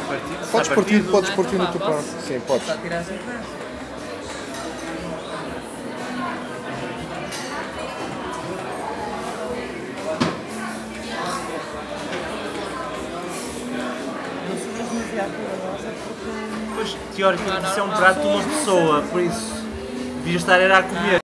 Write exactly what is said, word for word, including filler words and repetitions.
partido? Podes partir, podes partir no teu prato. Sim, podes. Só tirar assim para. Pois, teoricamente isso é um prato de uma pessoa, por isso devias estar era a comer.